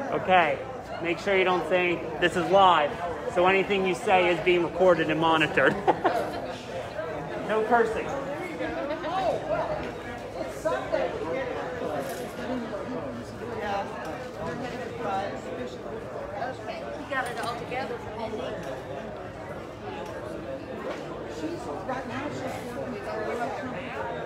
Okay, make sure you don't say this is live, so anything you say is being recorded and monitored. No cursing. You got it all together for Mindy. Right now she's working with our little company.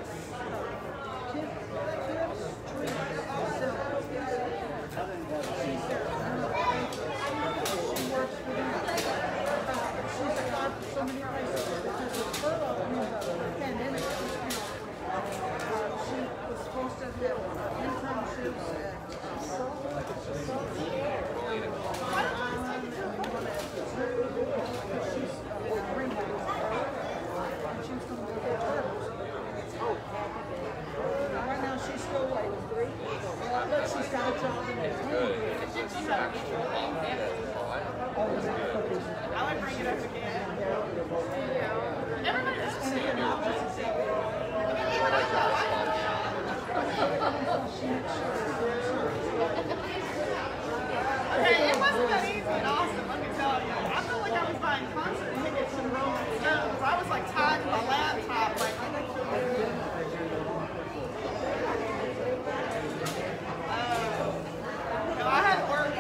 She works for them. She's applied for so many places because of furlough, the pandemic. She was supposed to have internships right now she's still waiting. But she's got a job in the I would bring it up again. Everybody else is Okay, it wasn't that easy in Austin, let me tell you. I felt like I was buying concert tickets in Rolling Stones. I was like tied to my laptop, like, no, I had to work.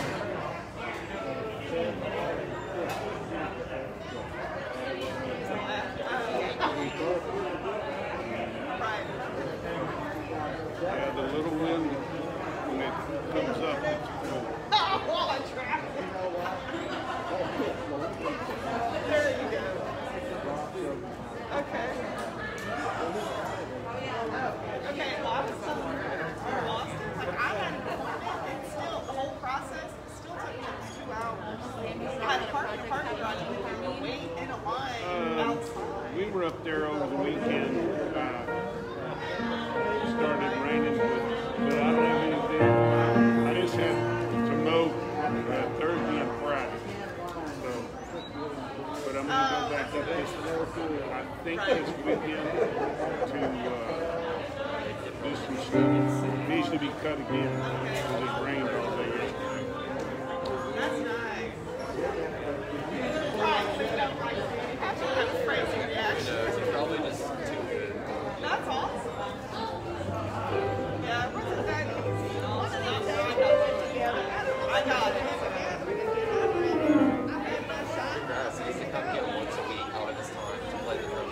Yeah, the little wind, when it comes up, it's cool. Oh, while I trapped it. There you go. Okay. Oh, okay, well, I was telling her in Austin, like, I had an appointment, and still, the whole process still took me like 2 hours. I had to park in the parking garage, and we were waiting in a line outside. We were up there over the weekend. Started raining, but I don't have anything. I just had to mow Thursday and Friday. So, but I'm going to go back up this, I think this weekend to do some stuff. It needs to be cut again because it rained all day yesterday. That's nice. Right, so you don't like it. That's kind of crazy reaction. It's probably just too good. That's awesome. Yeah, it wasn't that easy. I got it. Grass, he used to come get once a week out of his time to play the drum.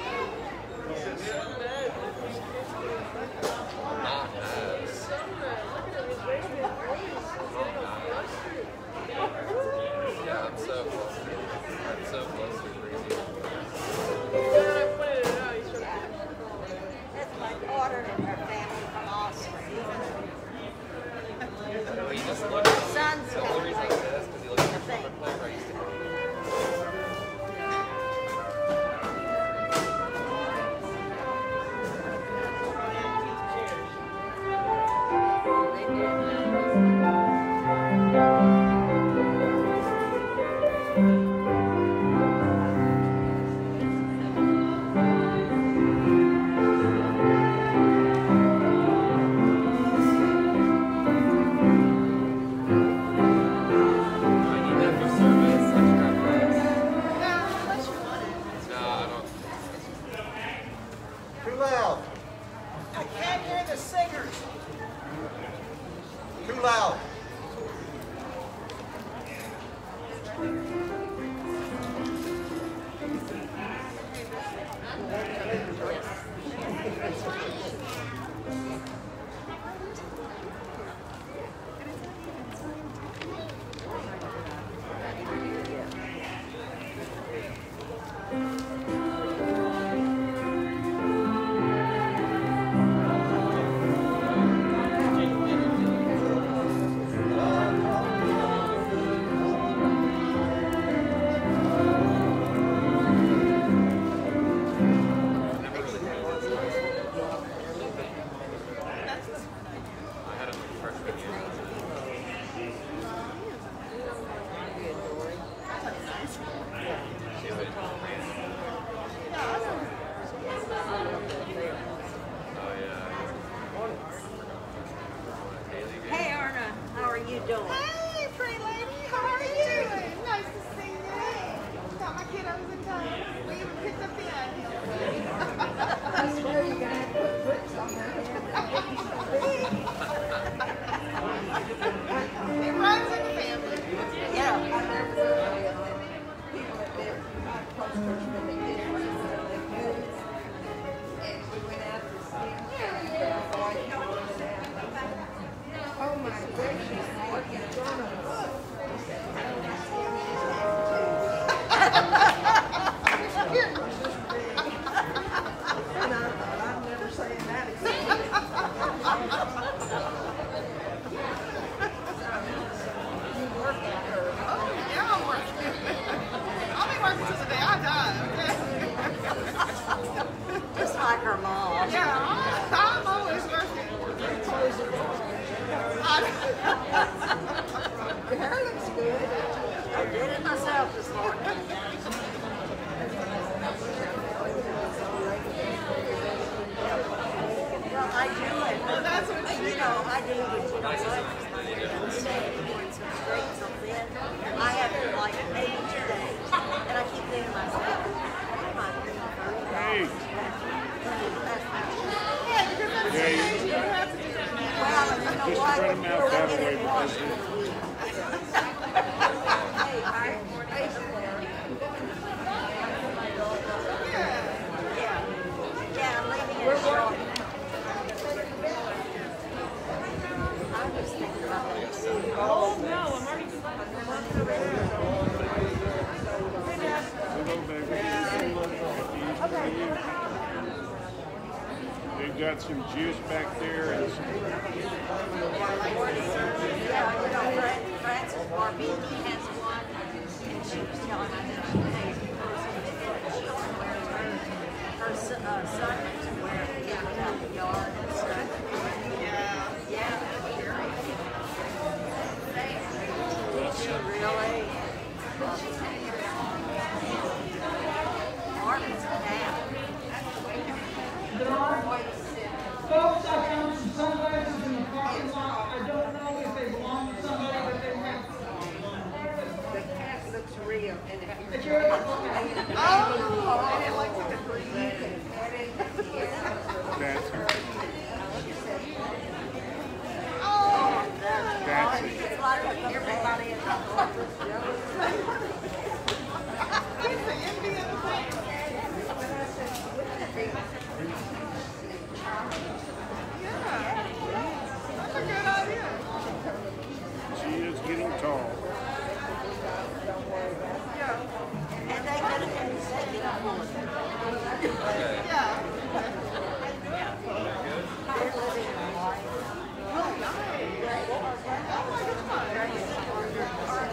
Not as. Yeah, I'm so close. I'm so close to crazy. That's my daughter and her family from Austria. No, he just looked. Son's The only reason I say that is because he looks like a trumpet player I used to know. Too loud. I can't hear the singers. Too loud. Yeah, I'm always working. Your hair looks good. I did it myself this morning. Well, I do it. Well, that's what she I do it. Instead of doing some straight, some thin, I have it like maybe 2 days. And I keep thinking to myself, Hey. Yeah, because that's Yeah, you don't have to do that now. well, you know Just what? spread them out that way because Yeah, I'm leaving it short. I'm just thinking about that. Oh, no, I'm already hello, baby. They've got some juice back there and some Yeah, Frances Barbie has one, and she was telling me that she pays the person that she wears her son to wear it out the yard and stuff. Yeah. She really. Marvin's now. Folks, I found some sunglasses in the parking lot. I don't know if they belong to somebody, but they have. The cat looks real. And But you're Oh, and it likes to breathe. that's Oh, that's it. it's like everybody in the office. he's the envy of the place. Yeah, that's a good idea. She is getting tall. Yeah. And they could have been second on Yeah. They're living in Hawaii. Oh, nice. Oh, my goodness.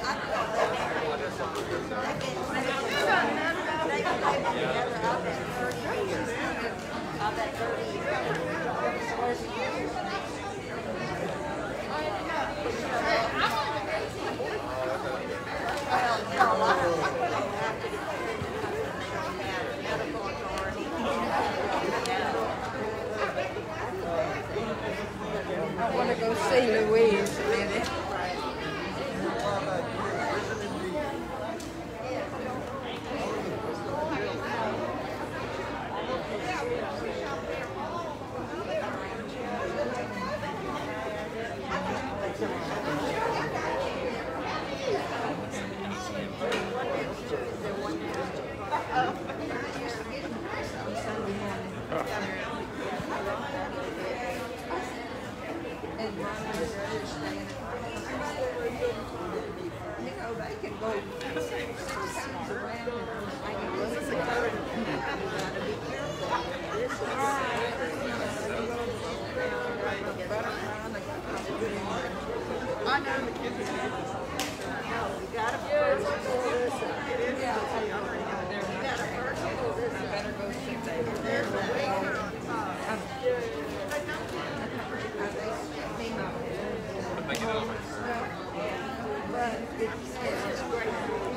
I want to go see Louise a minute. I know the kids are good. You gotta first pull this up. You gotta first pull this up. Better go see baby. There's the anchor on top. But it's great.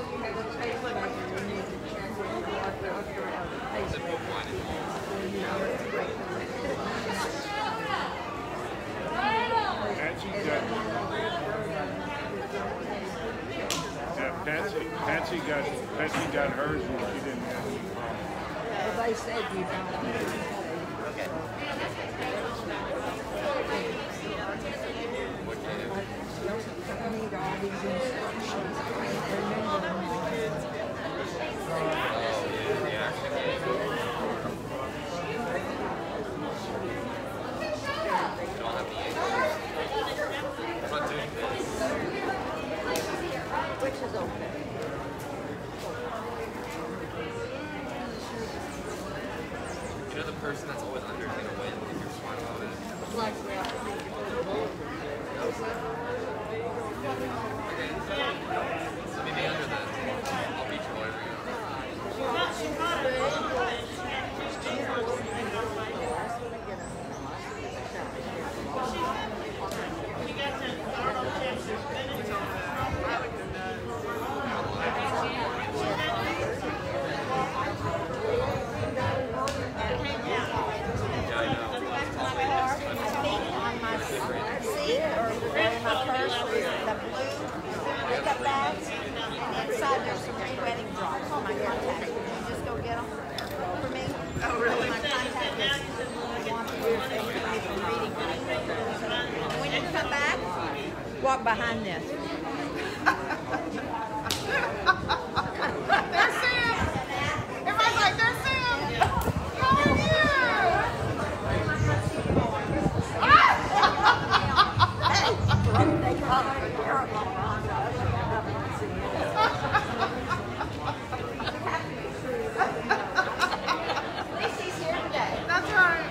Patsy got hers and she didn't have any problem. Well, they said you don't. I need all these instructions. I can't remember them all. Which is okay. You know the person walk behind this. There's Sam. Everybody's like, there's Sam. How are you? That's right.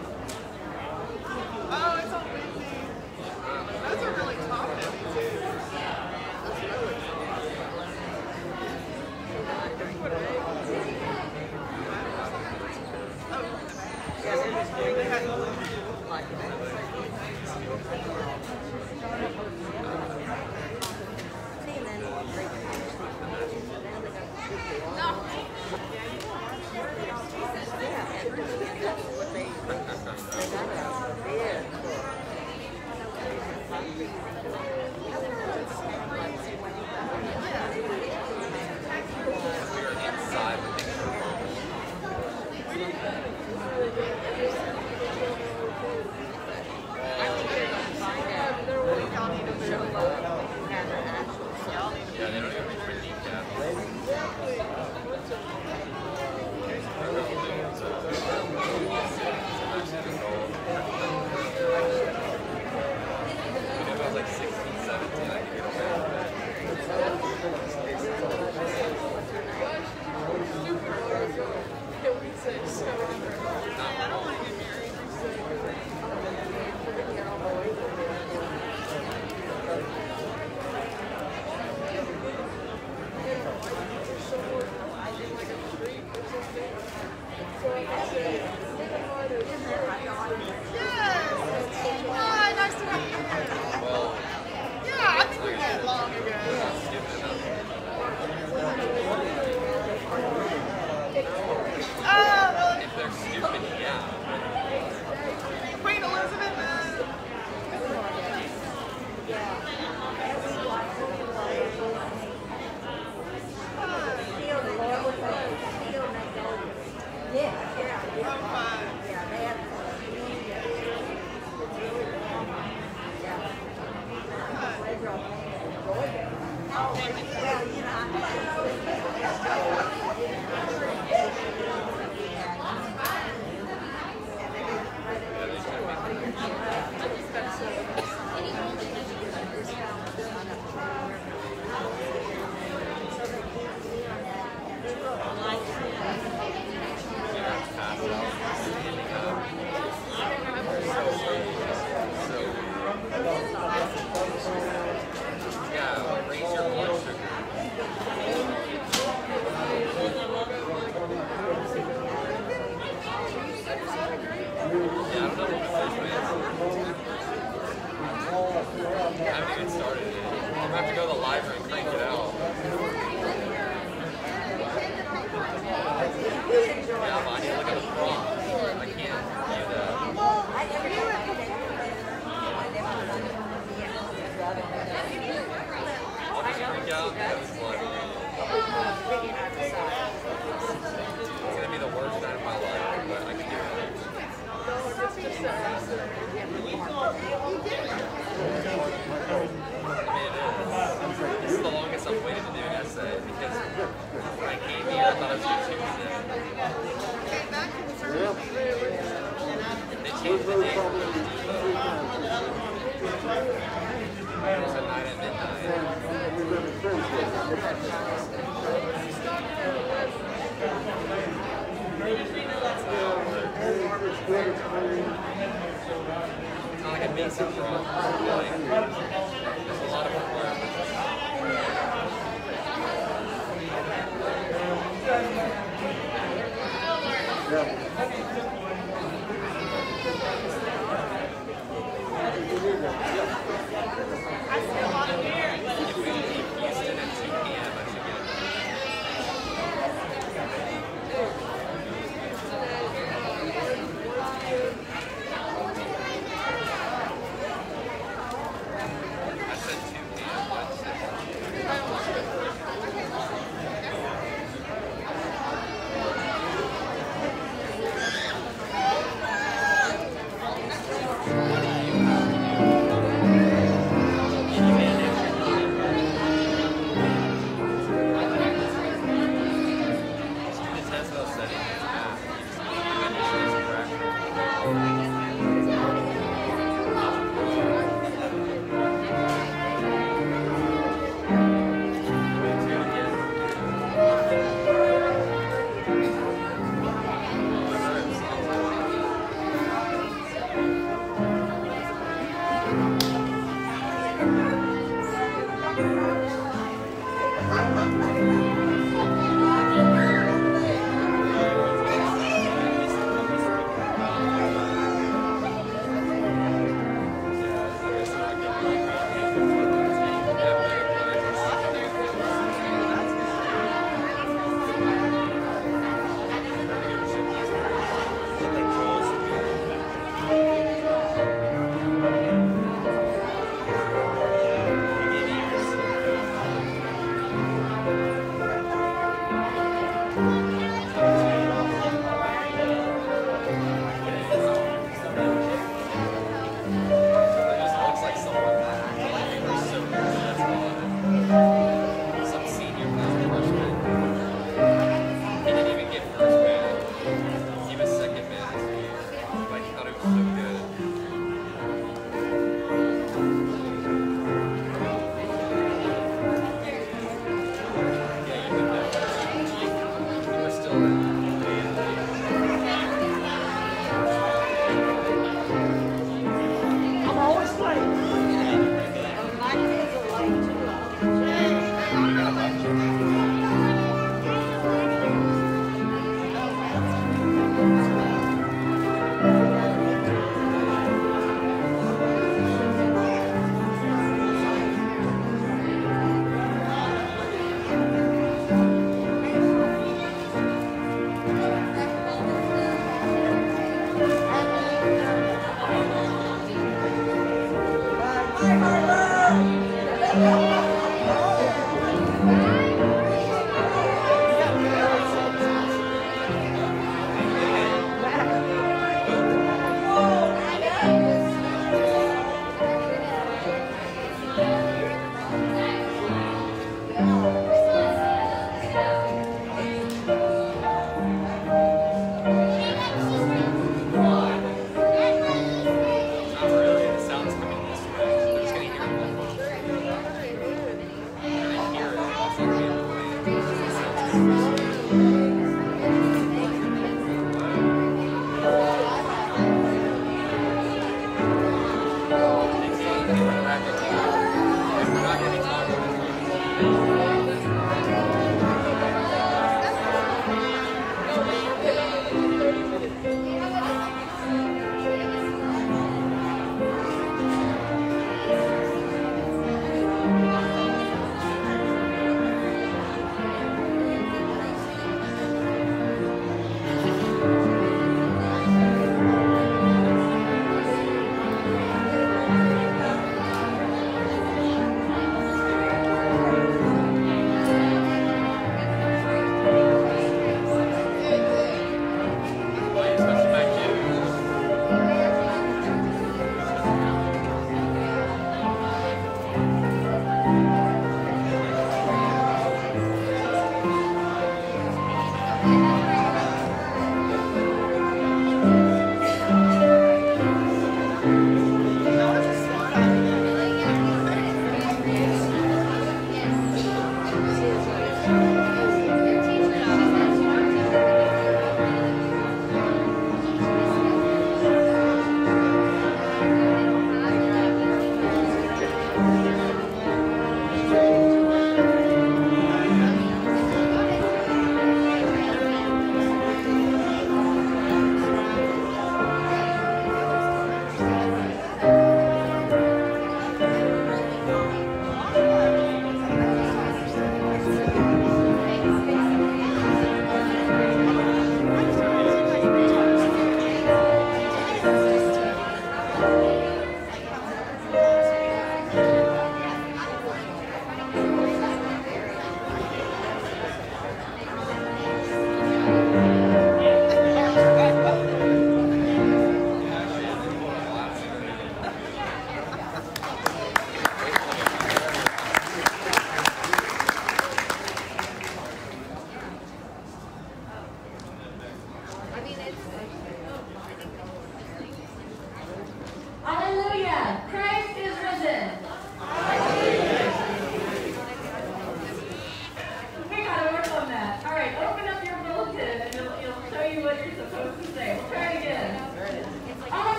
Oh, it's all windy. Those are really top heavy too. That's really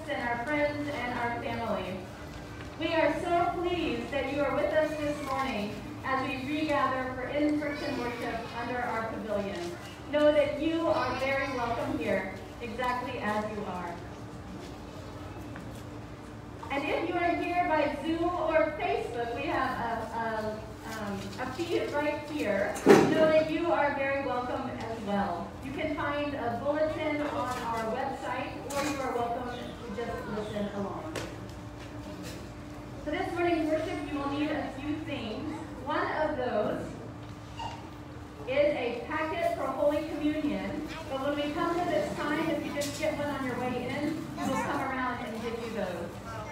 and our friends and our family. We are so pleased that you are with us this morning as we regather for in-person worship under our pavilion. Know that you are very welcome here, exactly as you are. And if you are here by Zoom or Facebook, we have a feed right here. Know that you are very welcome as well. You can find a bulletin on our website, or you are welcome to just listen along. For this morning's worship, you will need a few things. One of those is a packet for Holy Communion. But when we come to this time, if you just get one on your way in, we'll come around and give you those.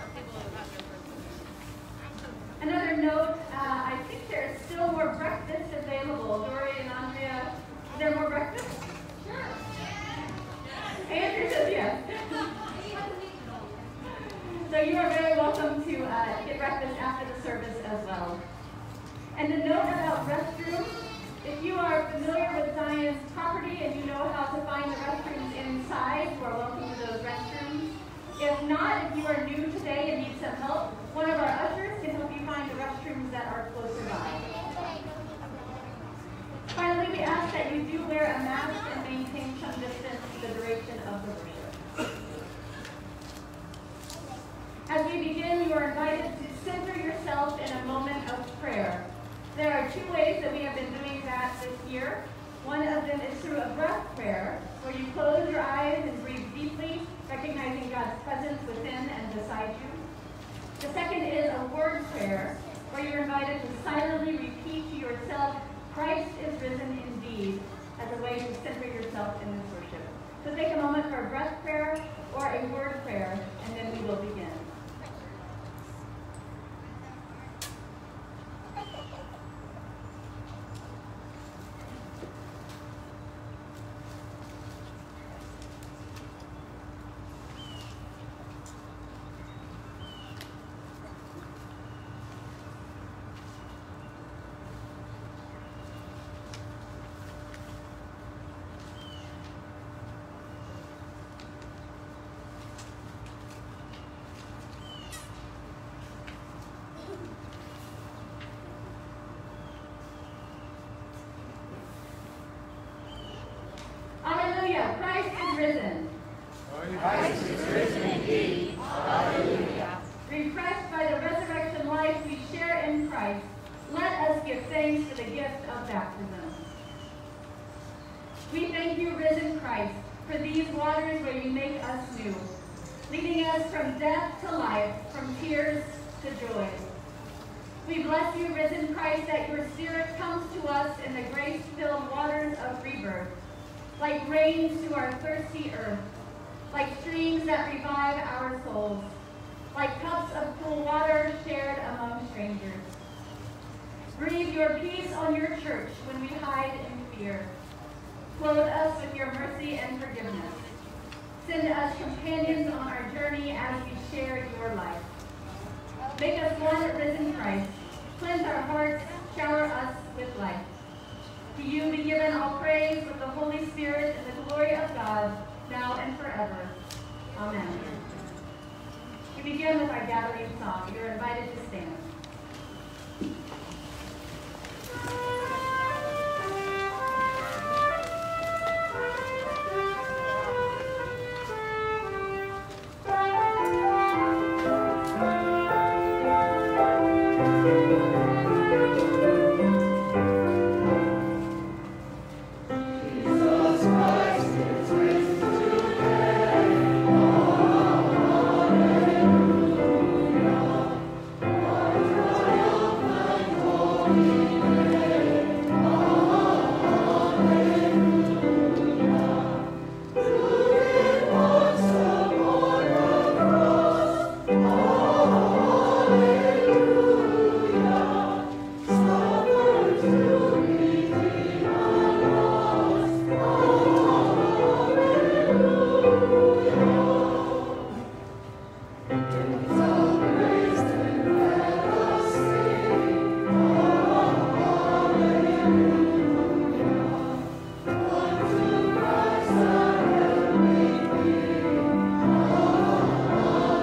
Another note, I think there's still more breakfast available. Dory and Andrea, is there more breakfast? Sure. Andrew says yes. So you are very welcome to get breakfast after the service as well. And a note about restrooms, if you are familiar with Zion's property and you know how to find the restrooms inside, you are welcome to those restrooms. If not, if you are new today and need some help, one of our ushers can help you find the restrooms that are closer by. Finally, we ask that you do wear a mask and maintain some distance for the duration of the worship. As we begin, you are invited to center yourself in a moment of prayer. There are two ways that we have been doing that this year. One of them is through a breath prayer, where you close your eyes and breathe deeply, recognizing God's presence within and beside you. The second is a word prayer, where you're invited to silently repeat to yourself, Christ is risen indeed, as a way to center yourself in this worship. So take a moment for a breath prayer or a word prayer, and then we will begin. Alleluia, Christ is risen. Christ is risen indeed. Alleluia. Refreshed by the resurrection life we share in Christ, let us give thanks for the gift of baptism. We thank you, risen Christ, for these waters where you make us new, leading us from death to life, from tears to joy. We bless you, risen Christ, that your Spirit comes to us in the grace-filled waters of rebirth, like rains to our thirsty earth, like streams that revive our souls, like cups of cool water shared among strangers. Breathe your peace on your church when we hide in fear. Clothe us with your mercy and forgiveness. Send us companions on our journey as we share your life. Make us one risen Christ. Cleanse our hearts, shower us with life. To you be given all praise with the Holy Spirit and the glory of God, now and forever. Amen. We begin with our gathering song. You're invited to stand.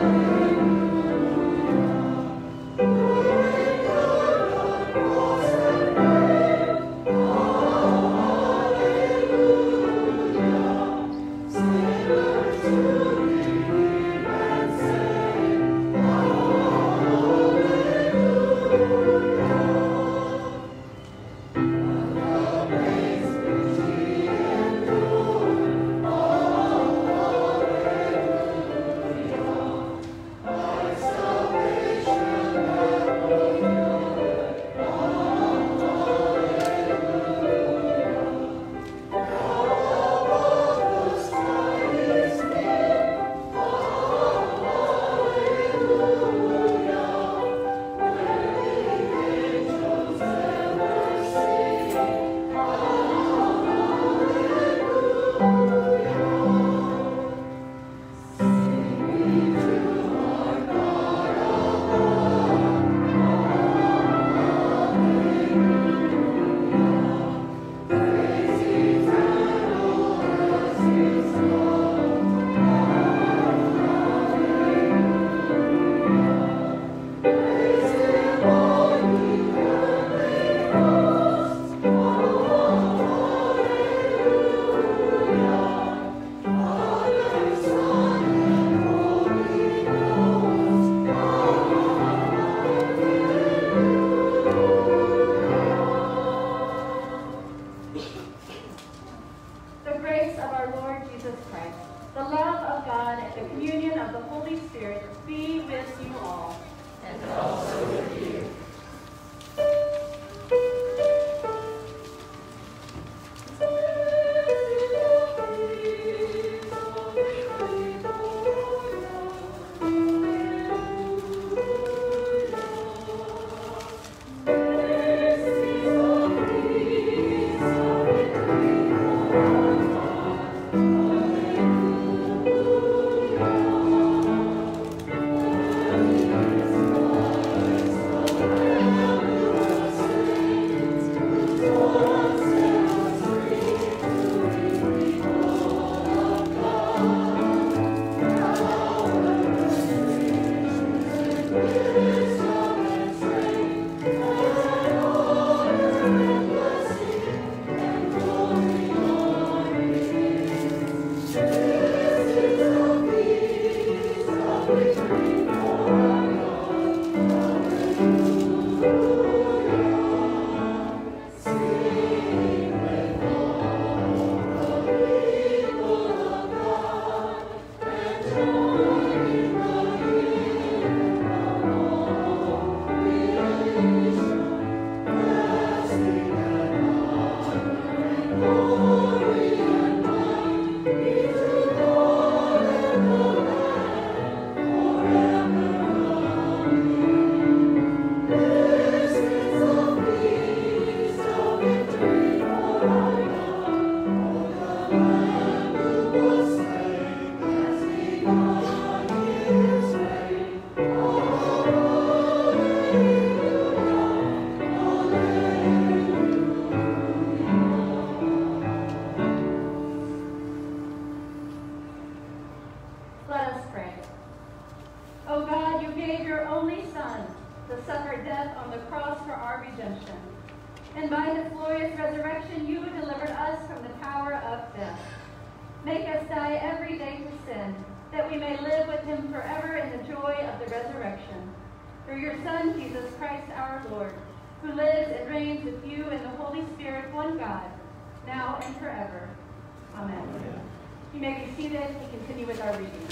And by the glorious resurrection, you delivered us from the power of death. Make us die every day to sin, that we may live with him forever in the joy of the resurrection. Through your Son, Jesus Christ our Lord, who lives and reigns with you in the Holy Spirit, one God, now and forever. Amen. You may be seated. We continue with our reading.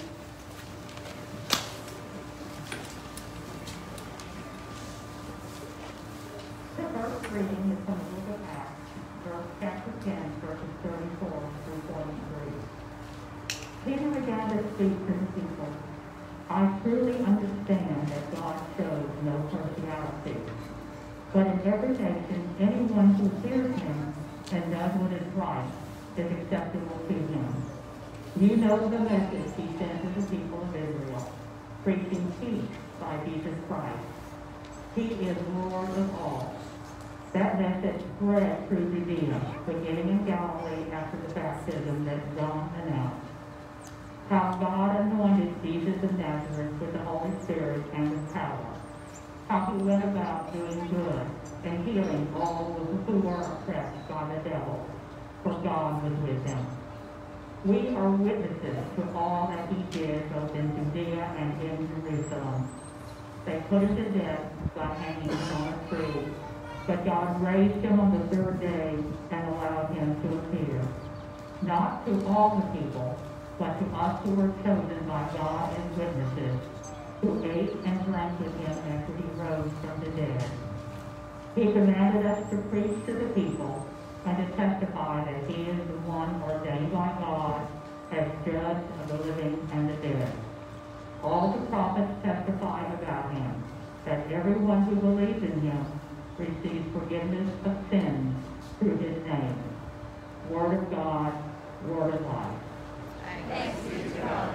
The first reading is from the book of Acts, chapter 10, verses 34 through 43. Peter began to speak to the people. I truly understand that God shows no partiality, but in every nation, anyone who fears him and does what is right is acceptable to him. You know the message he sent to the people of Israel, preaching peace by Jesus Christ. He is Lord of all. That message spread through Judea, beginning in Galilee after the baptism that John announced. how God anointed Jesus of Nazareth with the Holy Spirit and with power, how he went about doing good and healing all who were oppressed by the devil, for God was with him. We are witnesses to all that he did both in Judea and in Jerusalem. They put him to death by hanging him on a tree, but God raised him on the third day and allowed him to appear, not to all the people, but to us who were chosen by God as witnesses, who ate and drank with him after he rose from the dead. He commanded us to preach to the people and to testify that he is the one ordained by God as judge of the living and the dead. All the prophets testify about him, that everyone who believes in him receives forgiveness of sins through his name. Word of God, word of life. Thanks be to God.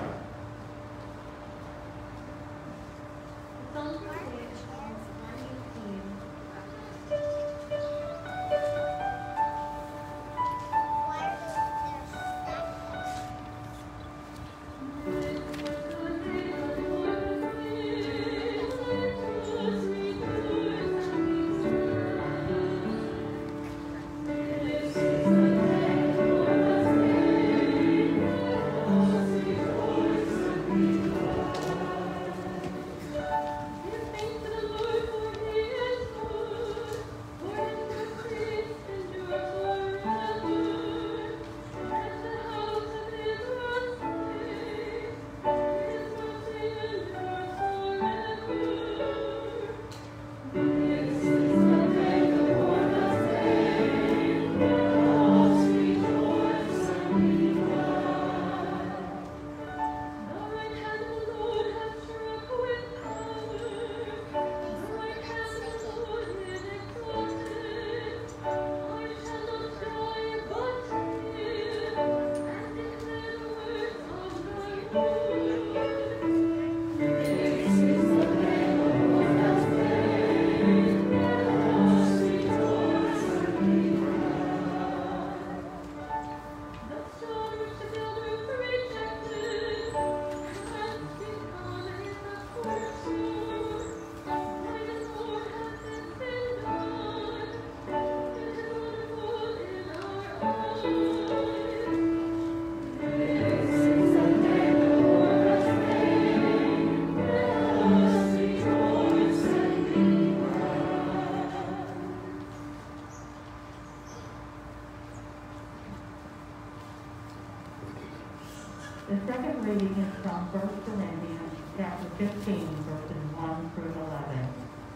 The second reading is from 1 Corinthians chapter 15, verses 1 through 11.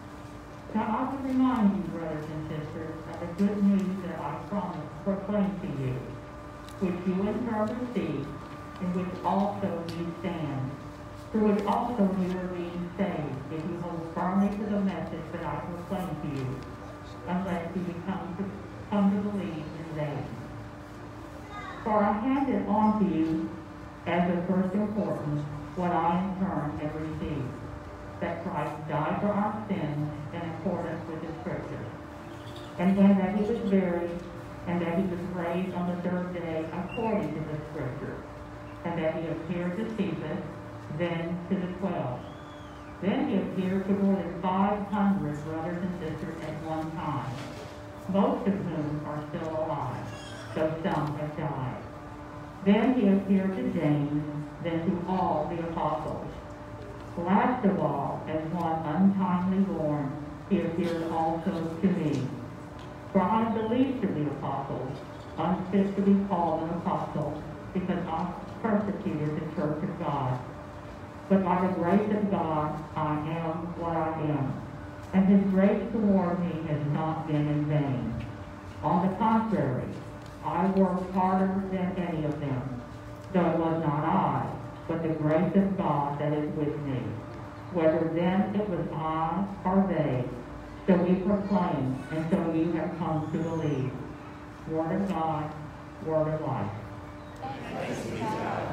Now I would remind you, brothers and sisters, of the good news that I proclaim to you, which you in turn received, in which also you stand, through which also you are being saved, if you hold firmly to the message that I proclaim to you, unless you come to believe in vain. For I handed on to you as of first importance what I in turn have received, that Christ died for our sins in accordance with the Scriptures, and then that he was buried, and that he was raised on the third day according to the Scriptures, and that he appeared to Cephas, then to the 12. Then he appeared to more than 500 brothers and sisters at one time, most of whom are still alive, though some have died. Then he appeared to James, then to all the apostles. Last of all, as one untimely born, he appeared also to me. For I am the least of the apostles, unfit to be called an apostle, because I persecuted the church of God. But by the grace of God, I am what I am, and his grace toward me has not been in vain. On the contrary, I worked harder than any of them, though it was not I, but the grace of God that is with me. Whether then it was I or they, so we proclaim, and so you have come to believe. Word of God, word of life. Thanks be to God.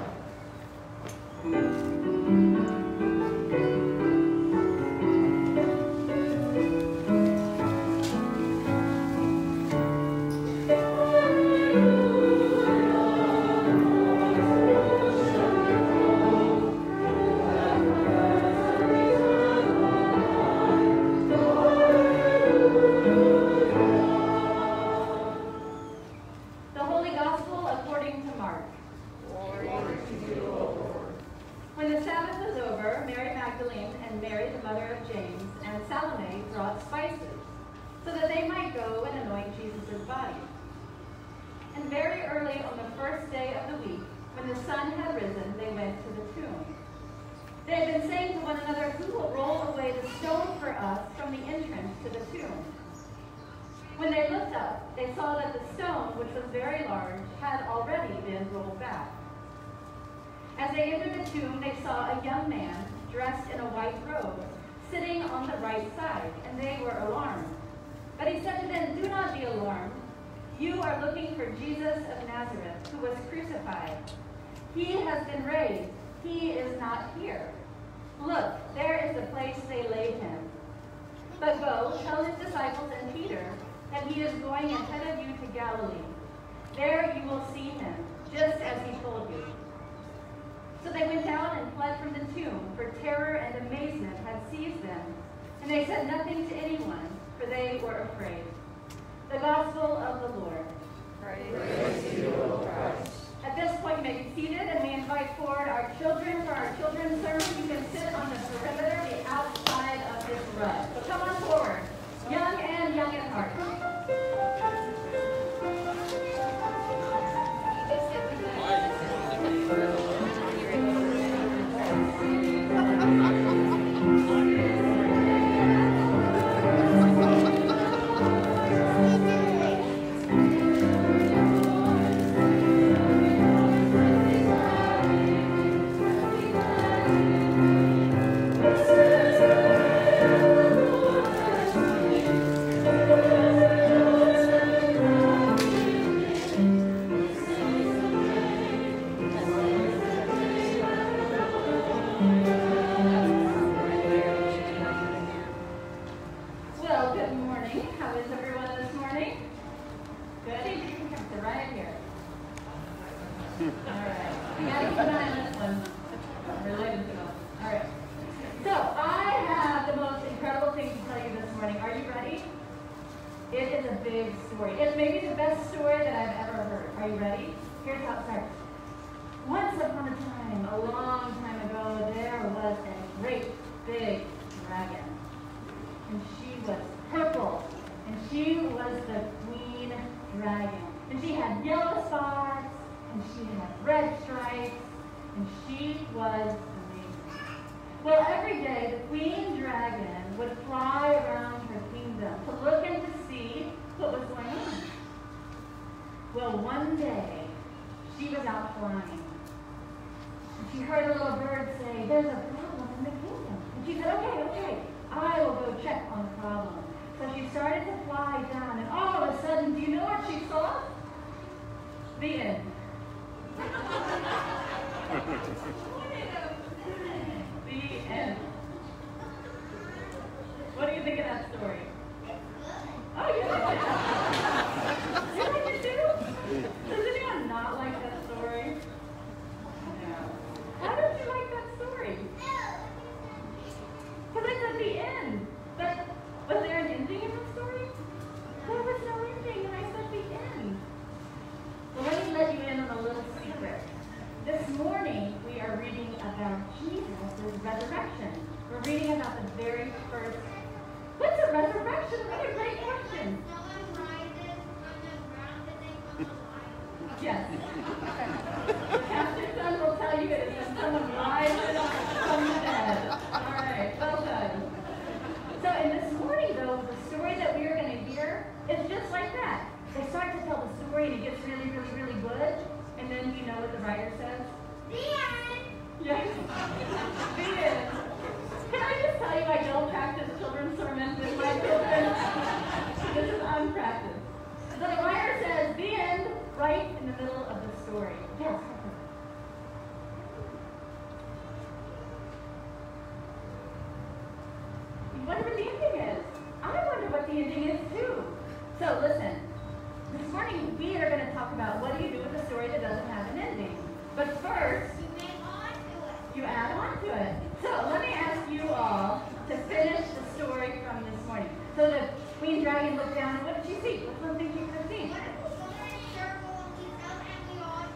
Alleluia. Magdalene and Mary, the mother of James, and Salome brought spices, so that they might go and anoint Jesus' body. And very early on the first day of the week, when the sun had risen, they went to the tomb. They had been saying to one another, "Who will roll away the stone for us from the entrance to the tomb?" When they looked up, they saw that the stone, which was very large, had already been rolled back. As they entered the tomb, they saw a young man dressed in a white robe, sitting on the right side, and they were alarmed. But he said to them, "Do not be alarmed. You are looking for Jesus of Nazareth, who was crucified. He has been raised. He is not here. Look, there is the place they laid him. But go, tell his disciples and Peter that he is going ahead of you to Galilee. There you will see him, just as he told you." So they went out and fled from the tomb, for terror and amazement had seized them. And they said nothing to anyone, for they were afraid. The Gospel of the Lord. Praise to you, O Christ. At this point, you may be seated, and we invite forward our children for our children's sermon. You can sit on the perimeter, the outside of this rug. So come on forward, young and young at heart.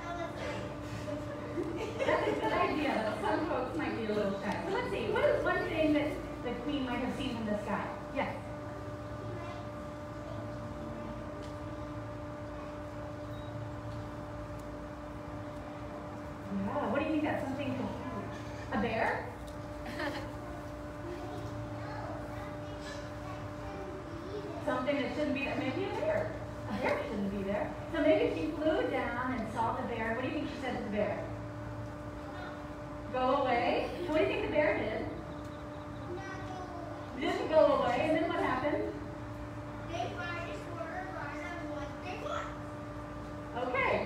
That's a good idea. Some folks might be a little shy. So let's see. What is one in the sky. Yes? Yeah, what do you think that's something to do? A bear? Something that shouldn't be there. Maybe a bear. A bear shouldn't be there. So maybe she flew down and saw the bear. What do you think she said to the bear? Go away. So what do you think the bear did? Didn't go away. And then what happened? They fired a squirrel right on what they want. Okay.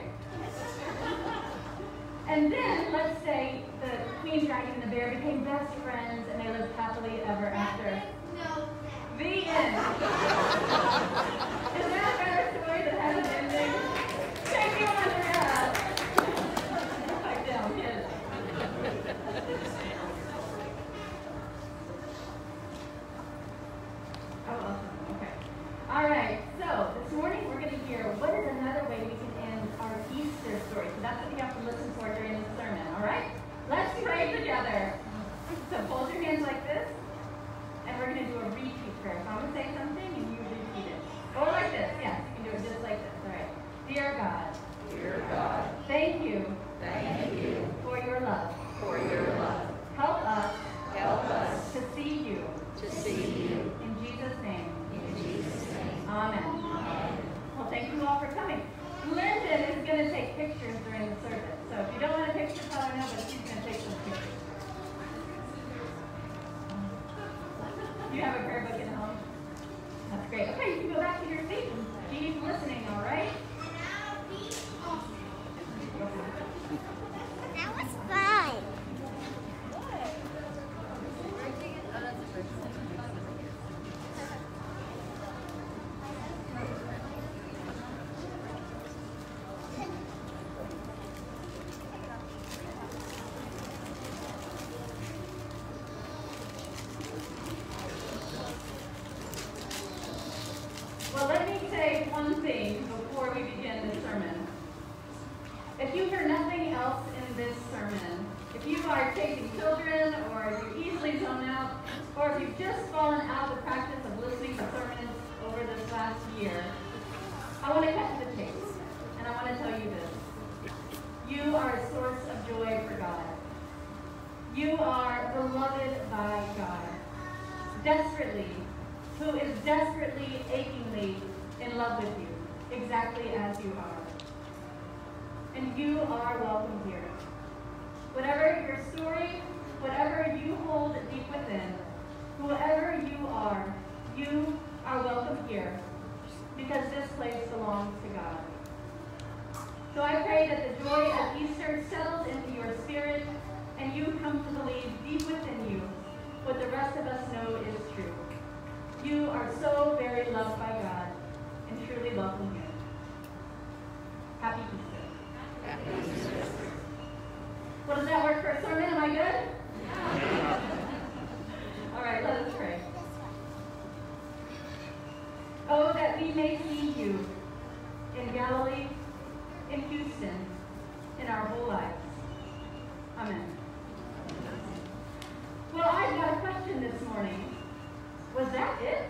And then, let's say the queen dragon and the bear became best friends and they lived happily ever after. No. The end. Is that a better story that has an ending? Thank you, Andrea. Back down, kids. Oh, awesome. Okay. All right. So this morning we're going to hear what is another way we can end our Easter story. So that's what you have to listen for during the sermon. All right. Let's pray together. So hold your hands like this, and we're going to do a repeat prayer. So I'm going to say something, and you repeat it. Or like this. Yes, you can do it just like this. All right. Dear God. Dear God. Thank you. Thank you for your love. for your love. Help us. Help us to see you. to see you. In Jesus' name. In Jesus' name. Amen. Amen. Well, thank you all for coming. Lyndon is going to take pictures during the service. So if you don't want a picture, tell her no, but she's going to take some pictures. You have a prayer book at home? That's great. Okay, you can go back to your seat and keep listening, all right? That was fun. Well, let me say one thing before we begin the sermon. If you hear nothing else in this sermon, if you are taking children, or if you easily zone out, or if you've just fallen out of the practice of listening to sermons over this last year, I want to cut to the chase, and I want to tell you this. You are a source of joy for God. You are beloved by God. Who is desperately, achingly in love with you, exactly as you are. And you are welcome here. Whatever your story, whatever you hold deep within, whoever you are welcome here, because this place belongs to God. So I pray that the joy of Easter settles into your spirit, and you come to believe deep within you what the rest of us know is true. You are so very loved by God, and truly welcome here. Happy Easter. Happy Easter. Well, does that work for a sermon? Am I good? All right, let us pray. Oh, that we may see you in Galilee, in Houston, in our whole lives. Amen. Well, I've got a question this morning. Was that it?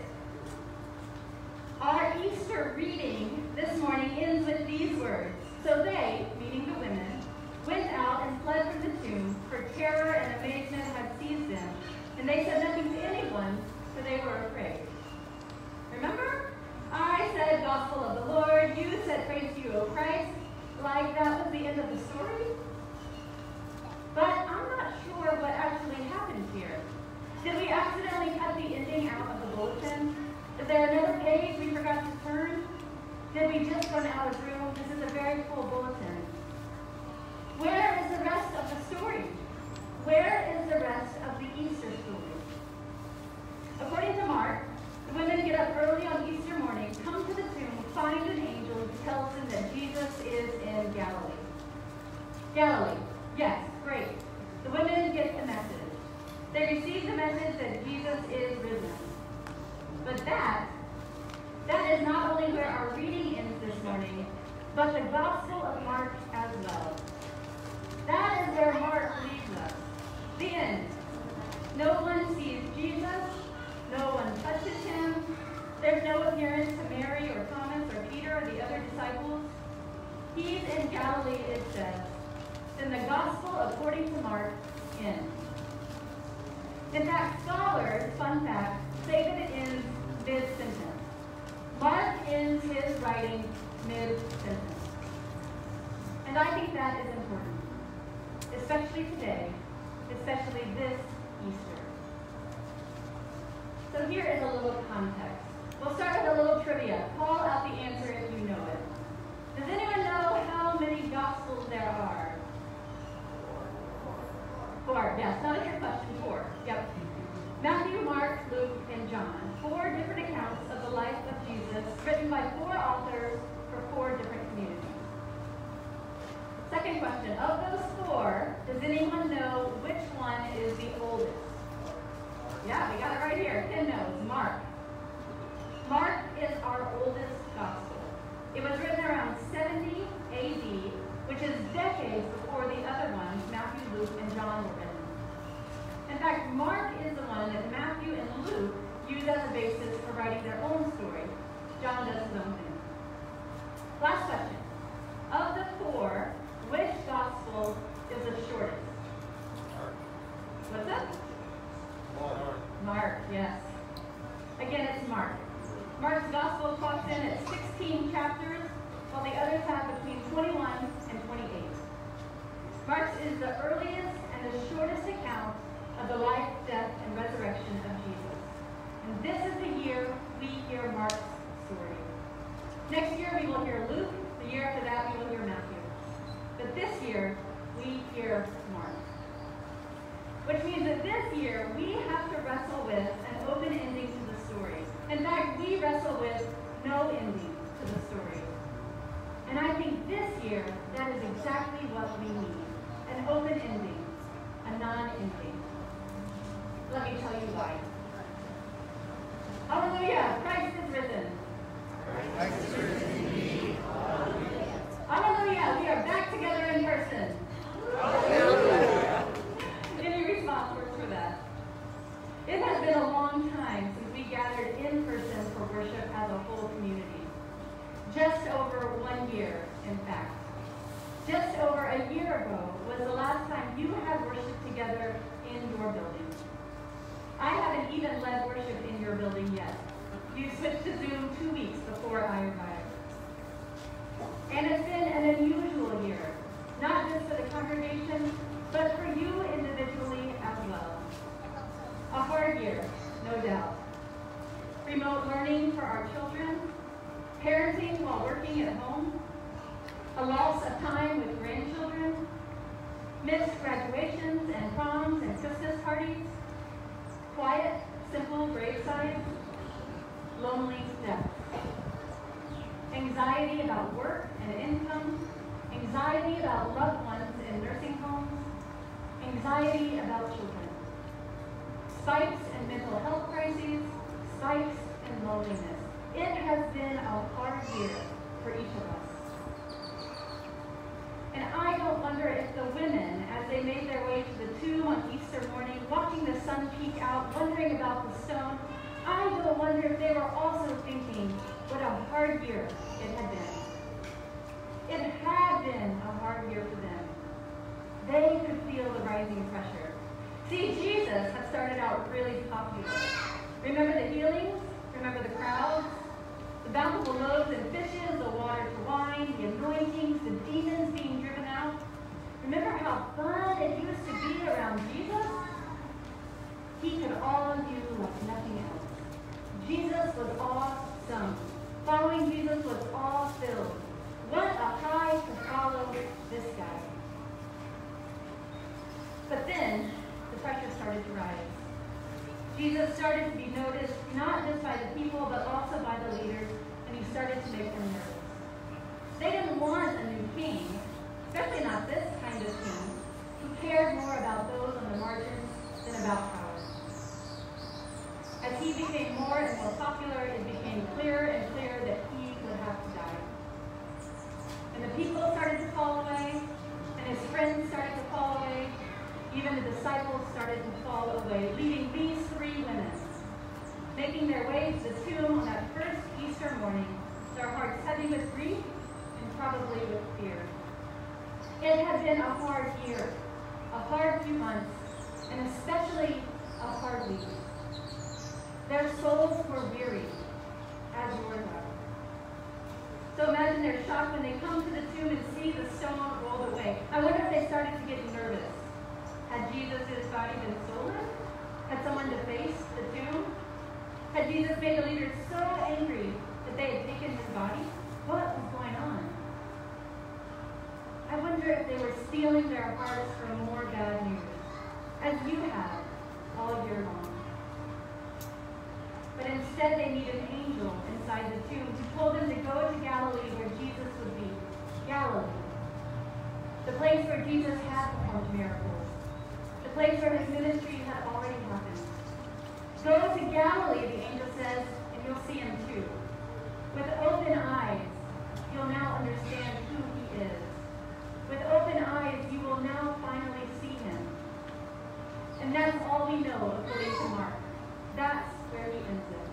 Our Easter reading this morning ends with these words. So they, meaning the women, went out and fled from the tomb, for terror and amazement had seized them, and they said nothing to anyone, for they were afraid. Remember? I said, Gospel of the Lord. You said, praise to you, O Christ. Like that was the end of the story? But I'm not sure what actually happened here. Did we accidentally cut the ending out of the bulletin? Is there another page we forgot to turn? Did we just run out of room? This is a very full bulletin. Where is the rest of the story? Where is the rest of the Easter story? According to Mark, the women get up early on Easter morning, come to the tomb, find an angel who tells them that Jesus is in Galilee. Galilee, yes, great. The women get the message. They receive the message that Jesus is risen. But that is not only where our reading ends this morning, but the Gospel of Mark as well. That is where Mark leaves us. The end. No one sees Jesus. No one There's no appearance to Mary or Thomas or Peter or the other disciples. He's in Galilee, it says. Then the gospel according to Mark ends. In fact, scholars, fun fact, say that it ends mid-sentence. Mark ends his writing mid-sentence. And I think that is important, especially today, especially this Easter. So here is a little context. We'll start with a little trivia. Call out the answer if you know it. Does anyone know how many Gospels there are? 4. Yes, not a trick question. 4. Yep. Matthew, Mark, Luke, and John. 4 different accounts of the life of Jesus written by 4 authors for 4 different communities. Second question. Of those 4, does anyone know which one is the oldest? Yeah, we got it right here. 10 knows. Mark. Mark is our oldest gospel. It was written around 70 AD, which is decades before the other ones, Matthew, Luke, and John, were written. In fact, Mark is the one that Matthew and Luke use as a basis for writing their own story. John does his own thing. Last question. Of the 4, which gospel is the shortest? What's that? Mark, yes. Again, it's Mark. Mark's gospel clocks in at 16 chapters, while the others have between 21 and 28. Mark's is the earliest and the shortest account of the life, death, and resurrection of Jesus. And this is the year we hear Mark's story. Next year we will hear Luke. The year after that we will hear Matthew. But this year we hear Mark. Which means that this year we have to wrestle with an open ending to the story. In fact, we wrestle with no ending to the story. And I think this year that is exactly what we need. An open ending, a non-ending. Let me tell you why. Alleluia! Christ is risen. Alleluia! We are back together in person. Any response works for that? It has been a long time since we gathered in person for worship as a whole community. Just over 1 year, in fact. Just over a year ago was the last time you had worship together in your building. I haven't even led worship in your building yet. You switched to Zoom 2 weeks before I arrived. And it's been an unusual year, not just for the congregation, but for you individually as well. A hard year, no doubt. Remote learning for our children, parenting while working at home, a loss of time with grandchildren, missed graduations and proms and Christmas parties, quiet, simple gravesides, lonely deaths, anxiety about work and income, anxiety about loved ones in nursing homes, anxiety about children, spikes in mental health crises, spikes in loneliness. It has been a hard year for each of us. And I don't wonder if the women, as they made their way to the tomb on Easter morning, watching the sun peek out, wondering about the stone, I don't wonder if they were also thinking what a hard year it had been. It had been a hard year for them. They could feel the rising pressure. See, Jesus had started out really popular. Remember the healings? Remember the crowds? The bountiful loaves and fishes, the water to wine, the anointings, the demons being driven out. Remember how fun it used to be around Jesus? He could awe you like nothing else. Jesus was awesome. Following Jesus was awe-filled. What a high to follow this guy. But then, the pressure started to rise. Jesus started to be noticed not just by the people, but also by the leaders, and he started to make them nervous. They didn't want a new king, especially not this kind of king, who cared more about those on the margins than about power. As he became more and more popular, it became clearer and clearer that he would have to die. And the people started to fall away, and his friends started to fall away. Even the disciples started to fall away, leaving these 3 women, making their way to the tomb on that first probably with fear. It had been a hard year, a hard few months, and especially a hard week. Their souls were weary, as yours are. So imagine their shock when they come to the tomb and see the stone rolled away. I wonder if they started to get nervous. Had Jesus' body been stolen? Had someone defaced the tomb? Had Jesus made the leaders so angry that they had taken his body? What was going on? I wonder if they were steeling their hearts for more bad news, as you have all year long. But instead they needed an angel inside the tomb who told them to go to Galilee where Jesus would be. Galilee. The place where Jesus had performed miracles. The place where his ministry had already happened. Go to Galilee, the angel says, and you'll see him too. With open eyes, you'll now understand who he is. With open eyes, you will now finally see him. And that's all we know according to Mark. That's where he ends it.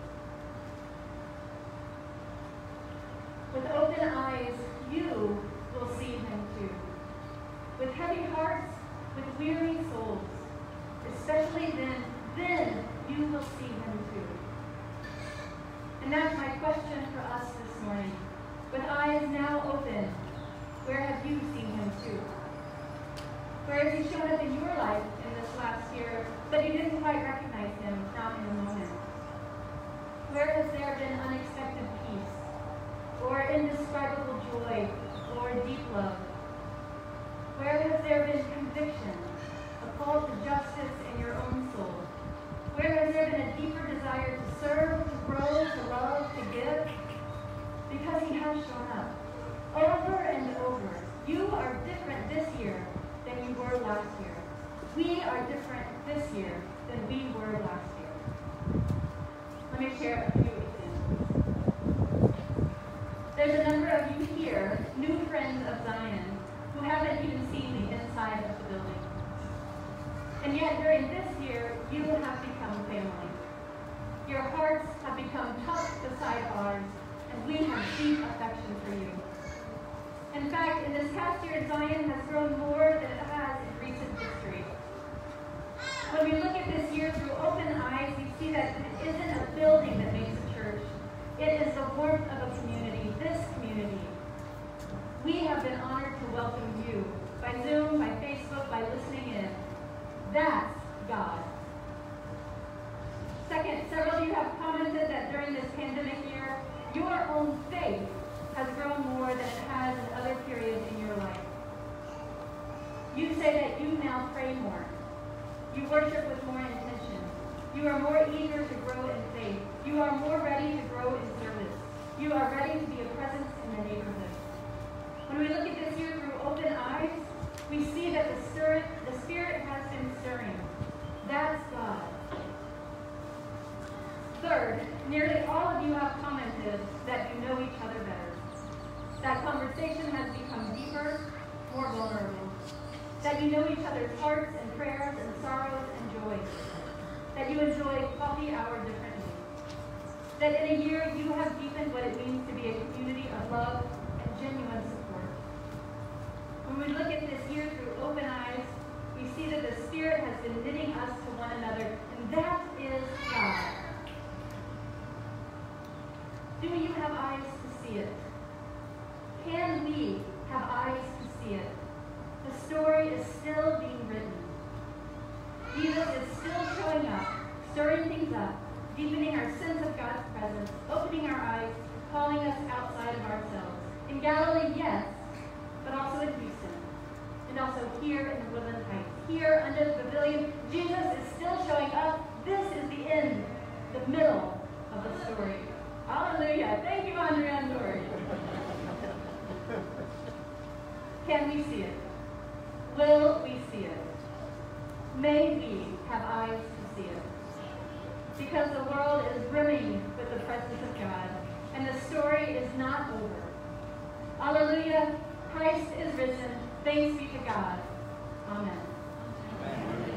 With open eyes, you will see him too. With heavy hearts, with weary souls, especially then you will see him too. And that's my question for us this morning. With eyes now open, where have you seen him too? Where has he shown up in your life in this last year, but you didn't quite recognize him, not in the moment? Where has there been unexpected peace, or indescribable joy, or deep love? Where has there been conviction, a call to justice in your own soul? Where has there been a deeper desire to serve, to grow, to love, to give? Because he has shown up. Over and over. You are different this year than you were last year. We are different this year than we were last year. Let me share a few examples. There's a number of you here, new friends of Zion, who haven't even seen the inside of the building. And yet during this year, you have become family. Your hearts have become tucked beside ours, and we have deep affection for you. In fact, in this past year, Zion has grown more than it has in recent history. When we look at this year through open eyes, we see that it isn't a building that makes a church. It is the warmth of a community, this community. We have been honored to welcome you by Zoom, by Facebook, by listening in. That's God. Second, several of you have commented that during this pandemic year, your own faith has grown more than it has in other periods in your life. You say that you now pray more. You worship with more intention. You are more eager to grow in faith. You are more ready to grow in service. You are ready to be a presence in the neighborhood. When we look at this year through open eyes, we see that the Spirit has been stirring. That's God. Third, nearly all of you have commented that you know each other better. That conversation has become deeper, more vulnerable. That you know each other's hearts and prayers and sorrows and joys. That you enjoy coffee hour differently. That in a year you have deepened what it means to be a community of love and genuine support. When we look at this year through open eyes, we see that the Spirit has been knitting us to one another, and that is God. Do you have eyes to see it? Can we have eyes to see it? The story is still being written. Jesus is still showing up, stirring things up, deepening our sense of God's presence, opening our eyes, calling us outside of ourselves. In Galilee, yes, but also in Houston, and also here in the Woodland Heights. Here under the pavilion, Jesus is still showing up. This is the end, the middle of the story. Hallelujah. Thank you, Andrea and Dory. Can we see it? Will we see it? May we have eyes to see it. Because the world is brimming with the presence of God, and the story is not over. Alleluia. Christ is risen. Thanks be to God. Amen. Amen.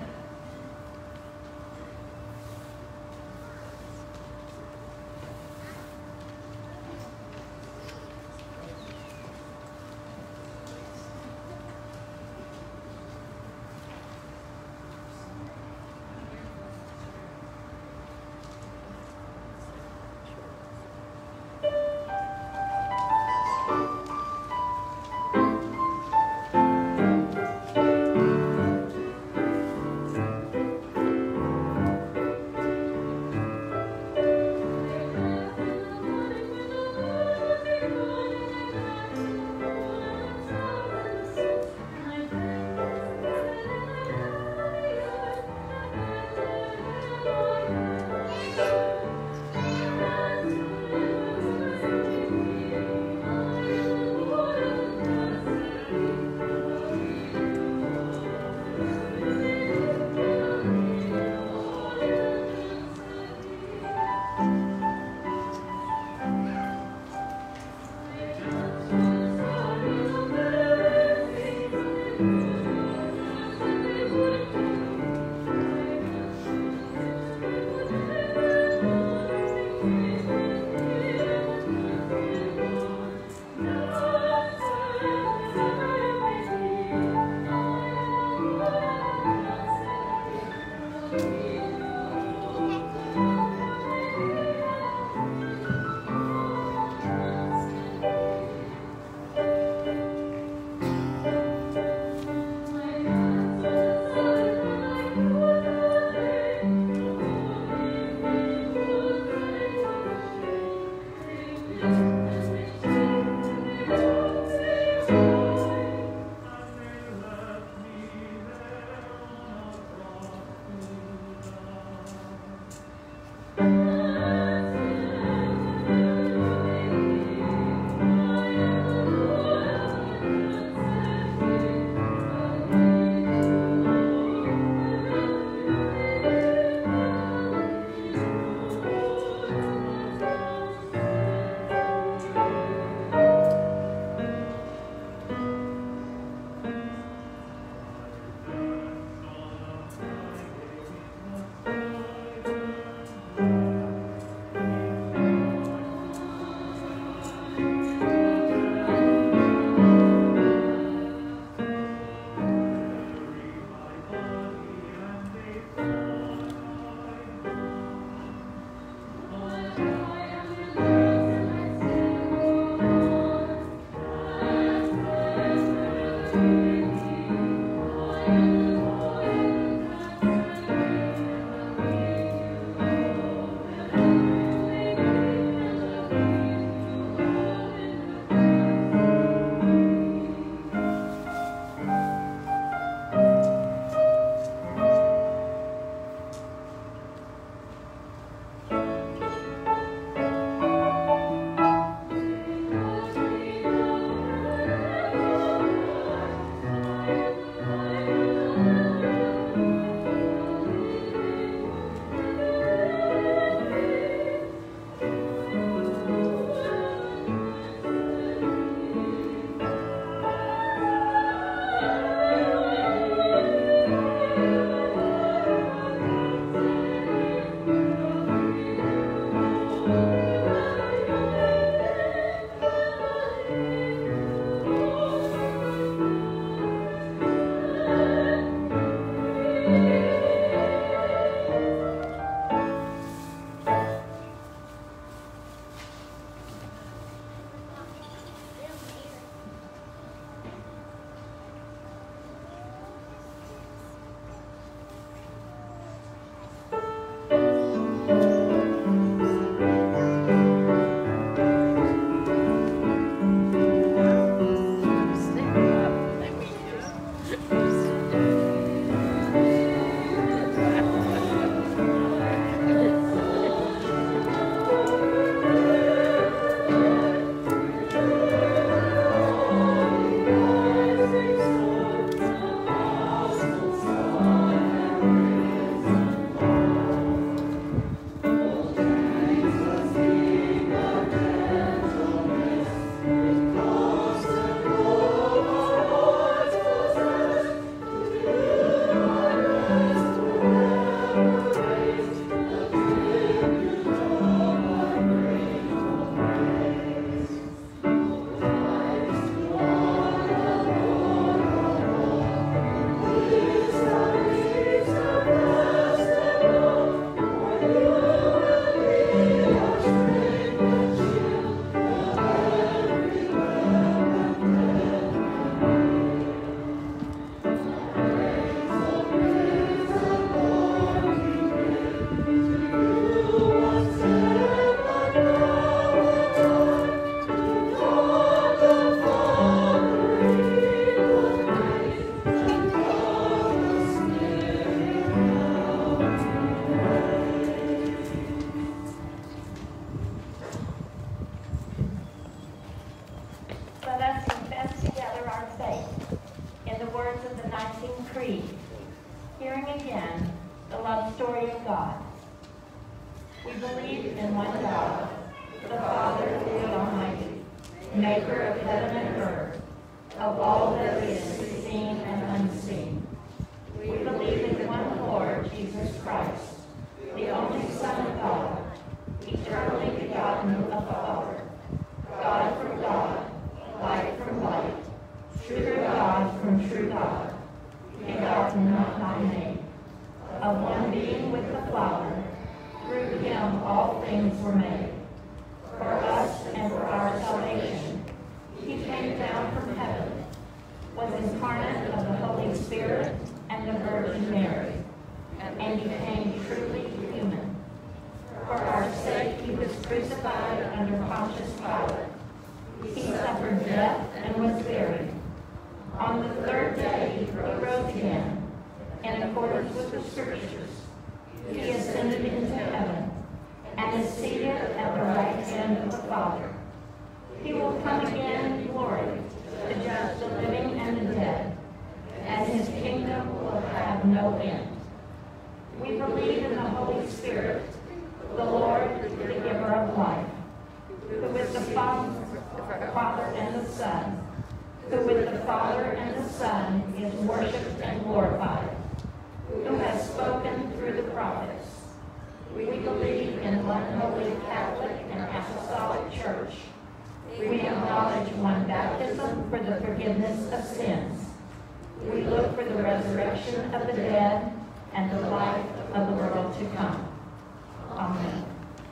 in one God, the Father, the Almighty, maker of heaven and earth, of all that is seen and unseen. We believe in one Lord, Jesus Christ, the only Son of God, eternally begotten of the Father, God from God, light from light, true God from true God, begotten, not made, of one being with the Father. Through him all things were made. For us and for our salvation, he came down from heaven, was incarnate of the Holy Spirit and the Virgin Mary, and became truly human. For our sake he was crucified under Pontius Pilate. He suffered death and was buried. On the third day he rose again, in accordance with the Scriptures. He ascended into heaven, and is seated at the right hand of the Father. He will come again in glory to judge the living and the dead, and his kingdom will have no end. We believe in the Holy Spirit, the Lord, the giver of life, who with the Father and the Son, who with the Father and the Son is worshipped and glorified, who has spoken through the prophets. We believe in one holy Catholic and Apostolic Church. We acknowledge one baptism for the forgiveness of sins. We look for the resurrection of the dead and the life of the world to come. Amen.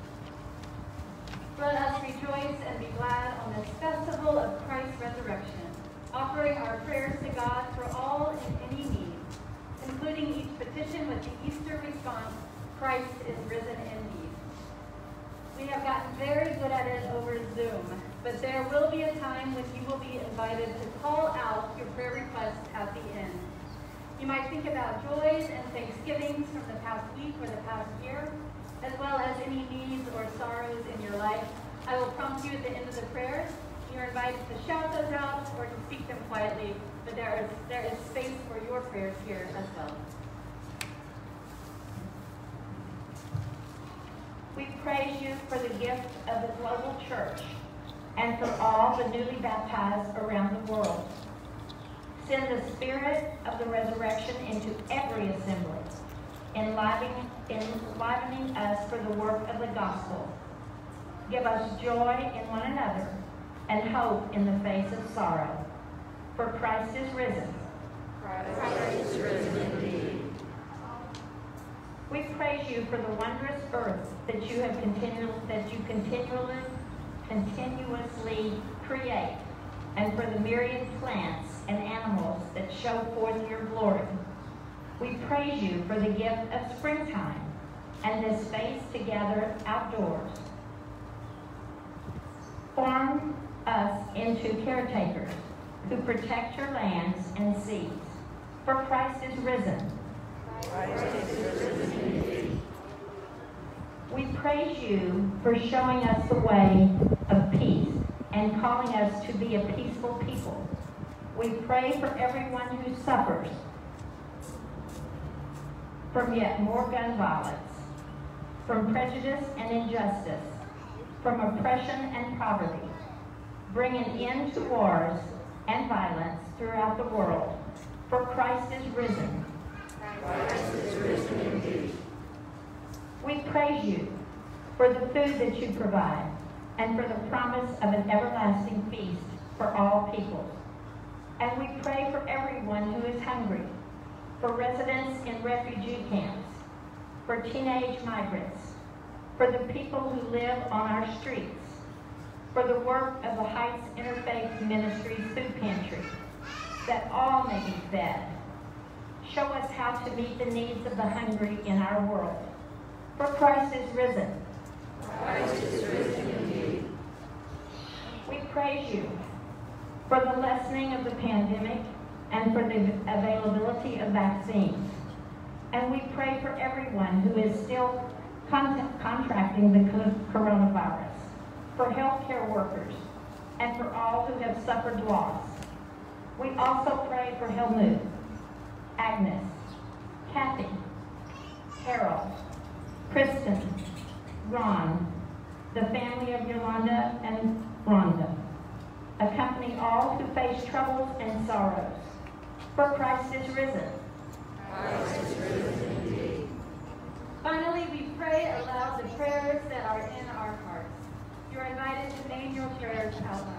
Let us rejoice and be glad on this festival of Christ's resurrection, offering our prayers to God for all and any need, including each petition with the Easter response, Christ is risen indeed. We have gotten very good at it over Zoom, but there will be a time when you will be invited to call out your prayer requests at the end. You might think about joys and thanksgivings from the past week or the past year, as well as any needs or sorrows in your life. I will prompt you at the end of the prayers. You're invited to shout those out or to speak them quietly, but there is space for your prayers here as well. We praise you for the gift of the global church and for all the newly baptized around the world. Send the spirit of the resurrection into every assembly, enlivening us for the work of the gospel. Give us joy in one another and hope in the face of sorrow. For Christ is risen. Christ is risen indeed. We praise you for the wondrous earth that you continuously create, and for the myriad plants and animals that show forth your glory. We praise you for the gift of springtime and this space to gather outdoors. Form us into caretakers who protect your lands and seas. For Christ is risen. Christ is risen indeed. We praise you for showing us the way of peace and calling us to be a peaceful people. We pray for everyone who suffers from yet more gun violence, from prejudice and injustice, from oppression and poverty. Bring an end to wars and violence throughout the world. For Christ is risen. Christ is risen indeed. We praise you for the food that you provide and for the promise of an everlasting feast for all peoples. And we pray for everyone who is hungry, for residents in refugee camps, for teenage migrants, for the people who live on our streets, for the work of the Heights Interfaith Ministries Food Pantry, that all may be fed. Show us how to meet the needs of the hungry in our world. For Christ is risen. Christ is risen indeed. We praise you for the lessening of the pandemic and for the availability of vaccines. And we pray for everyone who is still contracting the coronavirus, for healthcare workers, and for all who have suffered loss. We also pray for Helmut, Agnes, Kathy, Harold, Kristen, Ron, the family of Yolanda and Rhonda. Accompany all who face troubles and sorrows. For Christ is risen. Christ is risen indeed. Finally, we pray aloud the prayers that are in our hearts. You're invited to name your prayers out loud.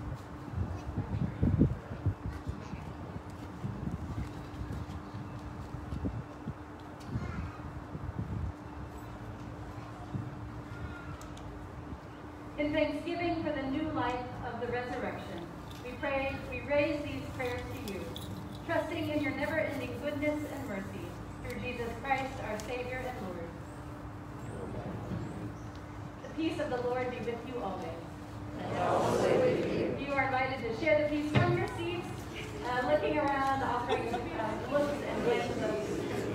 In thanksgiving for the new life of the resurrection, we raise these prayers to you, trusting in your never-ending goodness and mercy through Jesus Christ, our Savior and Lord. The peace of the Lord be with you always. And also with you. You are invited to share the peace from your seats, looking around, offering looks and glances of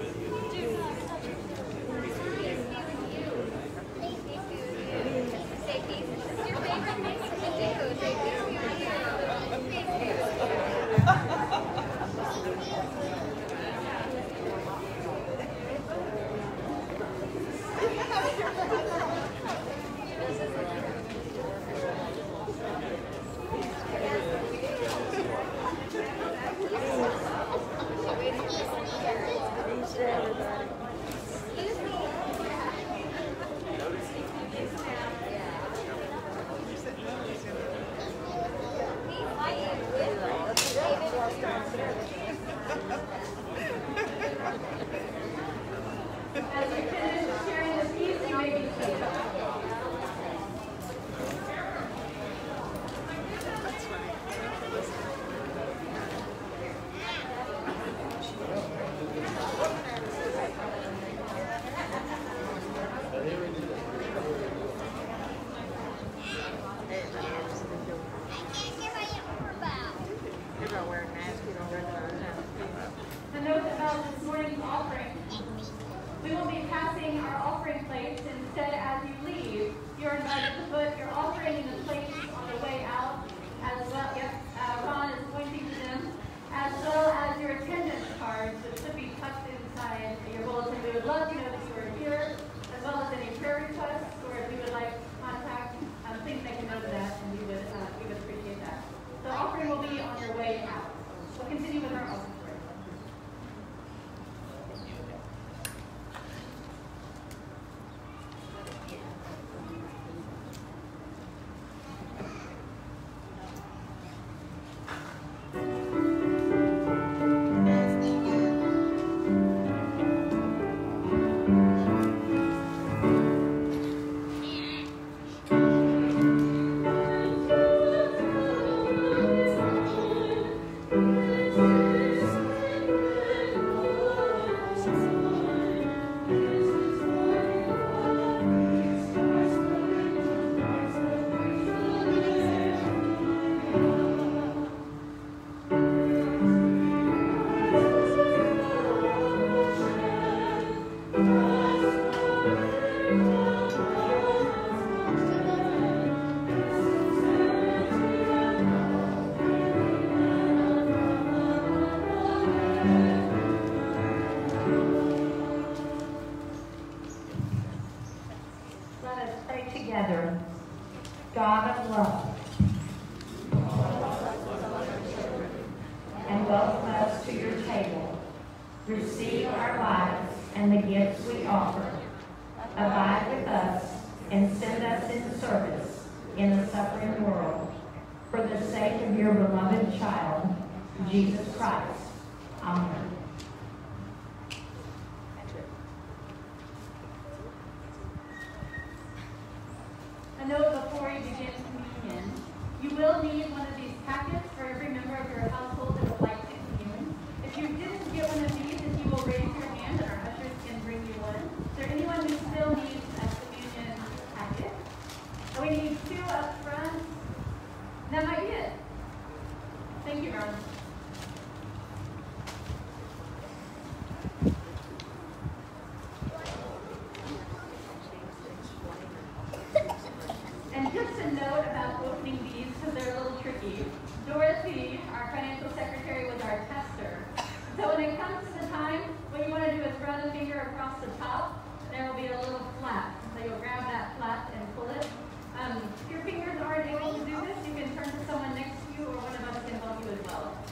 God of love, and welcome us to your table. Receive our lives and the gifts we offer. Abide with us and send us in service in a suffering world for the sake of your beloved child, Jesus Christ. Amen. A note before you begin communion. You will need one of these packets for every member of your household that would like to commune. If you didn't get one of these, if you will raise your hand and our ushers can bring you one. Is there anyone who still needs a communion packet? We need two up front. That might be it. Thank you, Ron. And just a note about opening these, because they're a little tricky. Dorothy, our financial secretary, was our tester. So when it comes to the time, what you want to do is run a finger across the top. There will be a little flap. So you'll grab that flap and pull it. If your fingers aren't able to do this, you can turn to someone next to you or one of us can help you as well.